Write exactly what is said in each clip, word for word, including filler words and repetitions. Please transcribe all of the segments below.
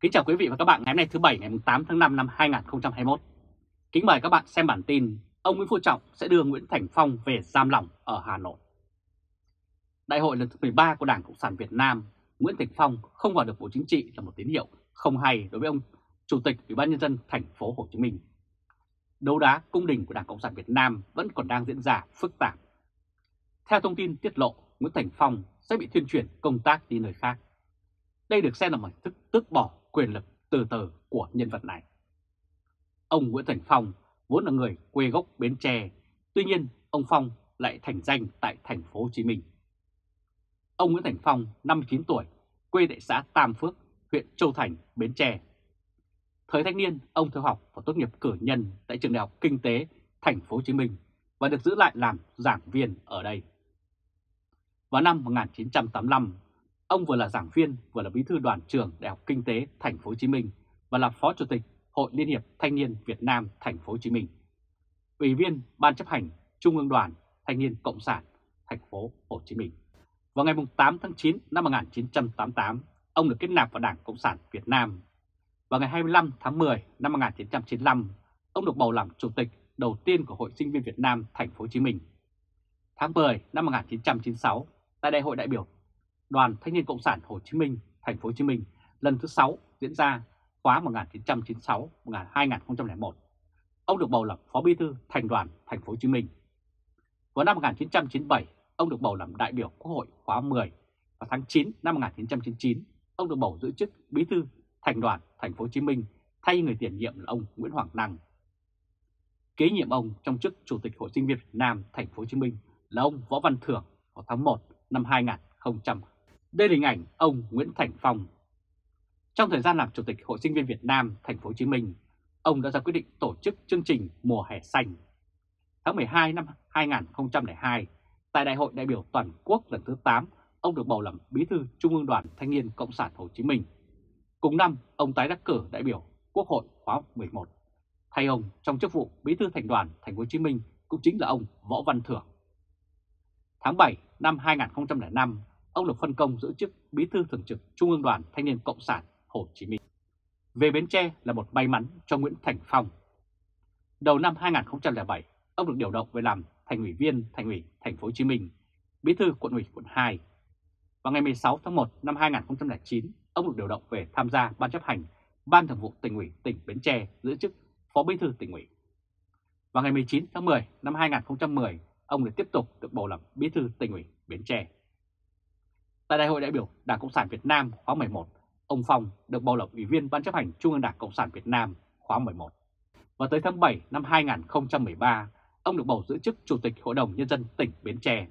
Kính chào quý vị và các bạn ngày hôm nay thứ Bảy ngày tám tháng năm năm hai nghìn không trăm hai mươi mốt. Kính mời các bạn xem bản tin ông Nguyễn Phú Trọng sẽ đưa Nguyễn Thành Phong về giam lỏng ở Hà Nội. Đại hội lần thứ mười ba của Đảng Cộng sản Việt Nam, Nguyễn Thành Phong không vào được Bộ Chính trị là một tín hiệu không hay đối với ông Chủ tịch Ủy ban nhân dân thành phố Hồ Chí Minh. Đấu đá cung đình của Đảng Cộng sản Việt Nam vẫn còn đang diễn ra phức tạp. Theo thông tin tiết lộ, Nguyễn Thành Phong sẽ bị thuyên chuyển công tác đi nơi khác. Đây được xem là một hình thức tước bỏ quyền lực từ từ của nhân vật này. Ông Nguyễn Thành Phong vốn là người quê gốc Bến Tre, tuy nhiên ông Phong lại thành danh tại thành phố Hồ Chí Minh. Ông Nguyễn Thành Phong, năm mươi chín tuổi, quê tại xã Tam Phước, huyện Châu Thành, Bến Tre. Thời thanh niên, ông theo học và tốt nghiệp cử nhân tại trường Đại học Kinh tế thành phố Hồ Chí Minh và được giữ lại làm giảng viên ở đây. Vào năm một nghìn chín trăm tám mươi lăm, ông vừa là giảng viên vừa là bí thư đoàn trường Đại học Kinh tế thành phố Hồ Chí Minh và là phó chủ tịch Hội Liên hiệp Thanh niên Việt Nam thành phố Hồ Chí Minh, ủy viên Ban chấp hành Trung ương Đoàn Thanh niên Cộng sản thành phố Hồ Chí Minh. Vào ngày tám tháng chín năm một nghìn chín trăm tám mươi tám, ông được kết nạp vào Đảng Cộng sản Việt Nam. Vào ngày hai mươi lăm tháng mười năm một nghìn chín trăm chín mươi lăm, ông được bầu làm chủ tịch đầu tiên của Hội Sinh viên Việt Nam thành phố Hồ Chí Minh. Tháng mười năm một nghìn chín trăm chín mươi sáu, tại Đại hội đại biểu Đoàn Thanh niên Cộng sản Hồ Chí Minh thành phố Hồ Chí Minh lần thứ sáu diễn ra khóa một nghìn chín trăm chín mươi sáu đến hai nghìn không trăm lẻ một, ông được bầu làm phó bí thư Thành đoàn thành phố Hồ Chí Minh. Vào năm một nghìn chín trăm chín mươi bảy, ông được bầu làm đại biểu Quốc hội khóa mười. Và tháng chín năm một nghìn chín trăm chín mươi chín, ông được bầu giữ chức bí thư Thành đoàn thành phố Hồ Chí Minh thay người tiền nhiệm là ông Nguyễn Hoàng Năng. Kế nhiệm ông trong chức Chủ tịch Hội Sinh viên Việt Nam thành phố Hồ Chí Minh là ông Võ Văn Thưởng vào tháng một năm hai nghìn không trăm. Đây là hình ảnh ông Nguyễn Thành Phong. Trong thời gian làm Chủ tịch Hội Sinh viên Việt Nam thành phố Hồ Chí Minh, ông đã ra quyết định tổ chức chương trình Mùa hè xanh. Tháng mười hai năm hai nghìn không trăm lẻ hai, tại Đại hội đại biểu toàn quốc lần thứ tám, ông được bầu làm bí thư Trung ương Đoàn Thanh niên Cộng sản Hồ Chí Minh. Cùng năm, ông tái đắc cử đại biểu Quốc hội khóa mười một. Thay ông trong chức vụ bí thư Thành đoàn thành phố Hồ Chí Minh cũng chính là ông Võ Văn Thưởng. Tháng bảy năm hai nghìn không trăm lẻ năm, ông được phân công giữ chức bí thư thường trực Trung ương Đoàn Thanh niên Cộng sản Hồ Chí Minh. Về Bến Tre là một may mắn cho Nguyễn Thành Phong. Đầu năm hai nghìn không trăm lẻ bảy, ông được điều động về làm thành ủy viên Thành ủy thành phố Hồ Chí Minh, bí thư quận ủy quận hai. Vào ngày mười sáu tháng một năm hai nghìn không trăm lẻ chín, ông được điều động về tham gia Ban chấp hành Ban Thường vụ Tỉnh ủy tỉnh Bến Tre, giữ chức phó bí thư tỉnh ủy. Vào ngày mười chín tháng mười năm hai nghìn không trăm mười, ông lại tiếp tục được bầu làm bí thư tỉnh ủy Bến Tre. Tại Đại hội đại biểu Đảng Cộng sản Việt Nam khóa mười một, ông Phong được bầu làm ủy viên Ban chấp hành Trung ương Đảng Cộng sản Việt Nam khóa mười một. Và tới tháng bảy năm hai nghìn không trăm mười ba, ông được bầu giữ chức Chủ tịch Hội đồng Nhân dân tỉnh Bến Tre.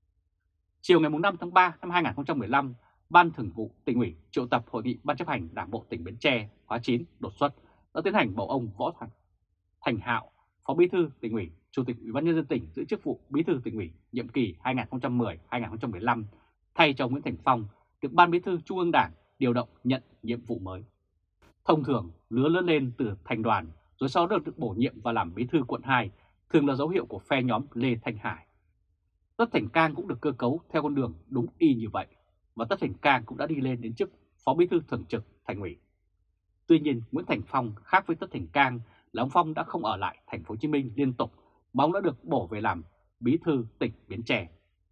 Chiều ngày năm tháng ba năm hai nghìn không trăm mười lăm, Ban Thường vụ Tỉnh ủy triệu tập hội nghị Ban chấp hành Đảng bộ tỉnh Bến Tre khóa chín đột xuất đã tiến hành bầu ông Võ Thành, Thành Hạo, phó bí thư tỉnh ủy, Chủ tịch Ủy ban nhân dân tỉnh giữ chức vụ bí thư tỉnh ủy nhiệm kỳ hai nghìn không trăm mười đến hai nghìn không trăm mười lăm, thay cho Nguyễn Thành Phong được Ban Bí thư Trung ương Đảng điều động nhận nhiệm vụ mới. Thông thường, lứa lớn lên từ thành đoàn rồi sau đó được bổ nhiệm và làm bí thư quận hai thường là dấu hiệu của phe nhóm Lê Thanh Hải. Tất Thành Cang cũng được cơ cấu theo con đường đúng y như vậy, và Tất Thành Cang cũng đã đi lên đến chức phó bí thư thường trực Thành ủy. Tuy nhiên, Nguyễn Thành Phong khác với Tất Thành Cang là ông Phong đã không ở lại thành phố Hồ Chí Minh liên tục mà ông đã được bổ về làm bí thư tỉnh Bến Tre.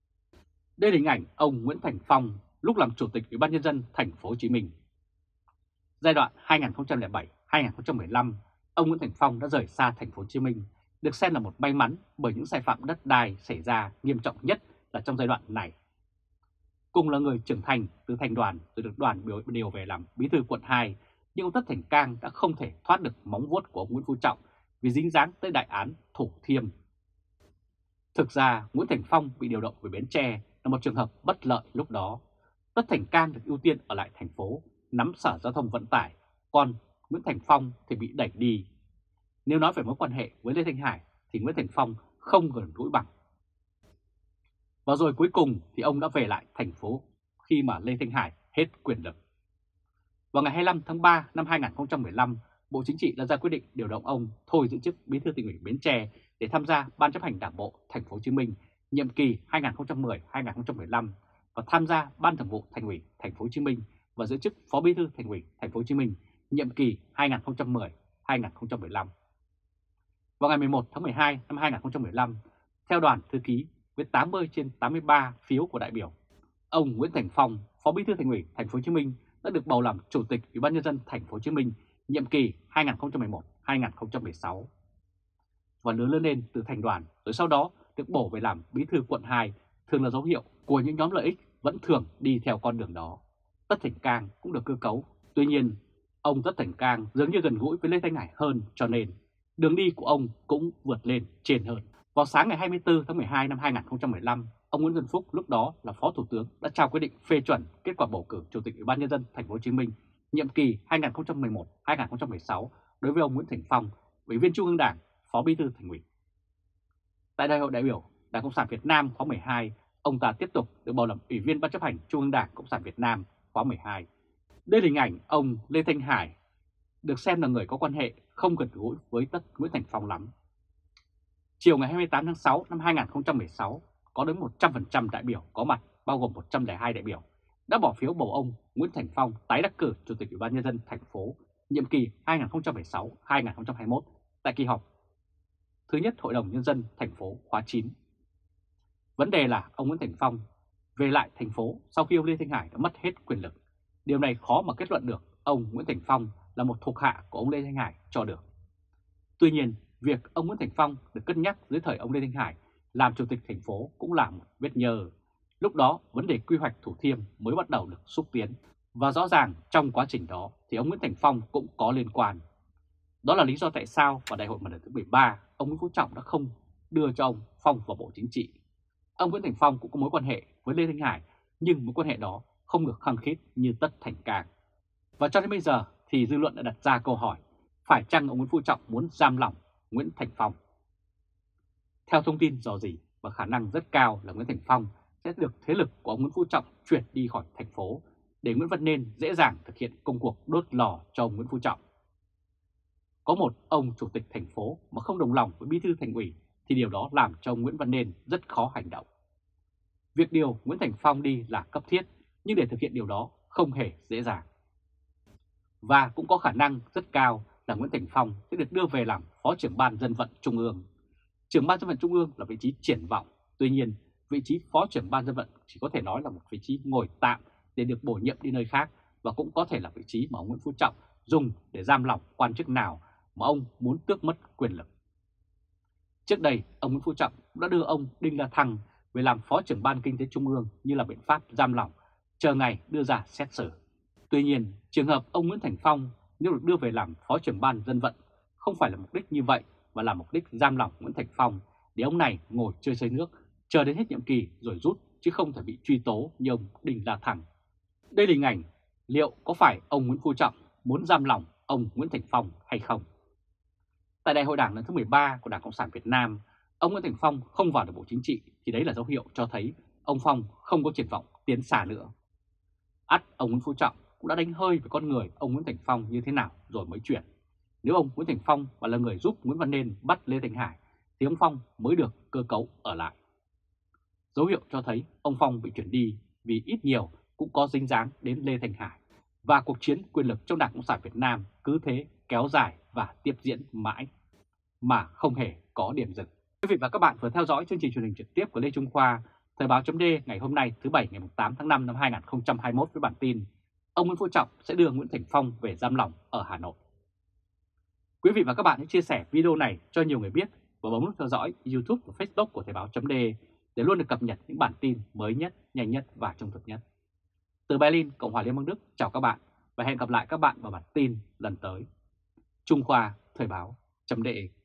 Đây là hình ảnh ông Nguyễn Thành Phong lúc làm chủ tịch Ủy ban nhân dân thành phố Hồ Chí Minh. Giai đoạn hai nghìn không trăm lẻ bảy đến hai nghìn không trăm mười lăm, ông Nguyễn Thành Phong đã rời xa thành phố Hồ Chí Minh, được xem là một may mắn bởi những sai phạm đất đai xảy ra nghiêm trọng nhất là trong giai đoạn này. Cùng là người trưởng thành từ thành đoàn rồi được đoàn biểu điều về làm bí thư quận hai, nhưng ông Tất Thành Cang đã không thể thoát được móng vuốt của ông Nguyễn Phú Trọng vì dính dáng tới đại án Thủ Thiêm. Thực ra, Nguyễn Thành Phong bị điều động về Bến Tre là một trường hợp bất lợi lúc đó. Tất Thành Cang được ưu tiên ở lại thành phố, nắm Sở Giao thông Vận tải, còn Nguyễn Thành Phong thì bị đẩy đi. Nếu nói về mối quan hệ với Lê Thanh Hải thì Nguyễn Thành Phong không gần gũi bằng. Và rồi cuối cùng thì ông đã về lại thành phố khi mà Lê Thanh Hải hết quyền lực. Vào ngày hai mươi lăm tháng ba năm hai nghìn không trăm mười lăm, Bộ Chính trị đã ra quyết định điều động ông thôi giữ chức bí thư tỉnh ủy Bến Tre để tham gia Ban chấp hành Đảng bộ thành phố Hồ Chí Minh nhiệm kỳ hai nghìn không trăm mười đến hai nghìn không trăm mười lăm và tham gia Ban Thường vụ Thành ủy thành phố Hồ Chí Minh và giữ chức phó bí thư Thành ủy thành phố Hồ Chí Minh nhiệm kỳ hai nghìn không trăm mười đến hai nghìn không trăm mười lăm. Vào ngày mười một tháng mười hai năm hai nghìn không trăm mười lăm, theo đoàn thư ký với tám mươi trên tám mươi ba phiếu của đại biểu, ông Nguyễn Thành Phong, Phó Bí thư Thành ủy Thành phố Hồ Chí Minh đã được bầu làm Chủ tịch Ủy ban nhân dân Thành phố Hồ Chí Minh nhiệm kỳ hai nghìn không trăm mười một đến hai nghìn không trăm mười sáu và lớn lớn lên từ thành đoàn, rồi sau đó được bổ về làm Bí thư quận hai, thường là dấu hiệu của những nhóm lợi ích vẫn thường đi theo con đường đó. Tất Thành Cang cũng được cơ cấu. Tuy nhiên, ông Tất Thành Cang dường như gần gũi với Lê Thanh Hải hơn, cho nên đường đi của ông cũng vượt lên trên hơn. Vào sáng ngày hai mươi tư tháng mười hai năm hai nghìn không trăm mười lăm, ông Nguyễn Xuân Phúc lúc đó là Phó Thủ tướng đã trao quyết định phê chuẩn kết quả bầu cử Chủ tịch Ủy ban nhân dân Thành phố Hồ Chí Minh nhiệm kỳ hai nghìn không trăm mười một đến hai nghìn không trăm mười sáu đối với ông Nguyễn Thành Phong, Ủy viên Trung ương Đảng, Phó Bí thư Thành ủy. Tại Đại hội đại biểu Đảng Cộng sản Việt Nam khóa mười hai, ông ta tiếp tục được bầu làm Ủy viên Ban chấp hành Trung ương Đảng Cộng sản Việt Nam khóa mười hai. Đây là hình ảnh ông Lê Thanh Hải được xem là người có quan hệ không gần gũi với Tất Nguyễn Thành Phong lắm. Chiều ngày hai mươi tám tháng sáu năm hai nghìn không trăm mười sáu, có đến một trăm phần trăm đại biểu có mặt, bao gồm một trăm lẻ hai đại biểu, đã bỏ phiếu bầu ông Nguyễn Thành Phong tái đắc cử Chủ tịch Ủy ban nhân dân thành phố nhiệm kỳ hai nghìn không trăm mười sáu đến hai nghìn không trăm hai mươi mốt tại kỳ họp thứ nhất Hội đồng nhân dân thành phố khóa chín. Vấn đề là ông Nguyễn Thành Phong về lại thành phố sau khi ông Lê Thanh Hải đã mất hết quyền lực. Điều này khó mà kết luận được ông Nguyễn Thành Phong là một thuộc hạ của ông Lê Thanh Hải cho được. Tuy nhiên, việc ông Nguyễn Thành Phong được cân nhắc dưới thời ông Lê Thanh Hải làm chủ tịch thành phố cũng là một vết nhơ. Lúc đó, vấn đề quy hoạch Thủ Thiêm mới bắt đầu được xúc tiến, và rõ ràng trong quá trình đó thì ông Nguyễn Thành Phong cũng có liên quan. Đó là lý do tại sao vào đại hội lần thứ mười ba, ông Nguyễn Phú Trọng đã không đưa cho ông Phong vào Bộ Chính trị. Ông Nguyễn Thành Phong cũng có mối quan hệ với Lê Thanh Hải, nhưng mối quan hệ đó không được khăng khít như Tất Thành Cang. Và cho đến bây giờ thì dư luận đã đặt ra câu hỏi, phải chăng ông Nguyễn Phú Trọng muốn giam lỏng Nguyễn Thành Phong? Theo thông tin dò dỉ và khả năng rất cao là Nguyễn Thành Phong sẽ được thế lực của ông Nguyễn Phú Trọng chuyển đi khỏi thành phố để Nguyễn Văn Nên dễ dàng thực hiện công cuộc đốt lò cho ông Nguyễn Phú Trọng. Có một ông chủ tịch thành phố mà không đồng lòng với Bí thư Thành ủy thì điều đó làm cho ông Nguyễn Văn Nên rất khó hành động. Việc điều Nguyễn Thành Phong đi là cấp thiết, nhưng để thực hiện điều đó không hề dễ dàng. Và cũng có khả năng rất cao là Nguyễn Thành Phong sẽ được đưa về làm Phó trưởng Ban Dân vận Trung ương. Trưởng Ban Dân vận Trung ương là vị trí triển vọng, tuy nhiên vị trí Phó trưởng Ban Dân vận chỉ có thể nói là một vị trí ngồi tạm để được bổ nhiệm đi nơi khác, và cũng có thể là vị trí mà ông Nguyễn Phú Trọng dùng để giam lỏng quan chức nào mà ông muốn tước mất quyền lực. Trước đây, ông Nguyễn Phú Trọng đã đưa ông Đinh La Thăng về làm Phó trưởng Ban Kinh tế Trung ương như là biện pháp giam lỏng, chờ ngày đưa ra xét xử. Tuy nhiên, trường hợp ông Nguyễn Thành Phong nếu được đưa về làm Phó trưởng Ban Dân vận không phải là mục đích như vậy, mà là mục đích giam lỏng Nguyễn Thành Phong để ông này ngồi chơi xơi nước, chờ đến hết nhiệm kỳ rồi rút, chứ không thể bị truy tố như ông Đinh La Thăng. Đây là hình ảnh liệu có phải ông Nguyễn Phú Trọng muốn giam lỏng ông Nguyễn Thành Phong hay không? Tại Đại hội Đảng lần thứ mười ba của Đảng Cộng sản Việt Nam, ông Nguyễn Thành Phong không vào được Bộ Chính trị thì đấy là dấu hiệu cho thấy ông Phong không có triển vọng tiến xa nữa. Ắt ông Nguyễn Phú Trọng cũng đã đánh hơi về con người ông Nguyễn Thành Phong như thế nào rồi mới chuyển. Nếu ông Nguyễn Thành Phong và là người giúp Nguyễn Văn Nên bắt Lê Thanh Hải thì ông Phong mới được cơ cấu ở lại. Dấu hiệu cho thấy ông Phong bị chuyển đi vì ít nhiều cũng có dính dáng đến Lê Thanh Hải, và cuộc chiến quyền lực trong Đảng Cộng sản Việt Nam cứ thế kéo dài và tiếp diễn mãi mà không hề có điểm dừng. Quý vị và các bạn vừa theo dõi chương trình truyền hình trực tiếp của Lê Trung Khoa, Thời báo chấm D ngày hôm nay thứ Bảy ngày tám tháng năm năm hai nghìn không trăm hai mươi mốt với bản tin ông Nguyễn Phú Trọng sẽ đưa Nguyễn Thành Phong về giam lỏng ở Hà Nội. Quý vị và các bạn hãy chia sẻ video này cho nhiều người biết và bấm nút theo dõi YouTube và Facebook của Thời báo chấm D để luôn được cập nhật những bản tin mới nhất, nhanh nhất và trung thực nhất. Từ Berlin, Cộng hòa Liên bang Đức, chào các bạn và hẹn gặp lại các bạn vào bản tin lần tới. Trung Khoa, Thời báo chấm D.